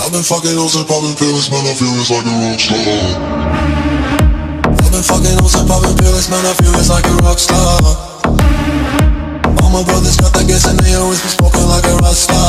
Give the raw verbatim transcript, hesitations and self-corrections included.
I've been fucking hoes and popping pills, man, I feel it's like a rock star. I've been fucking hoes and popping pills, man, I feel it's like a rock star. All my brothers got that gas and they always been smoking like a rock star.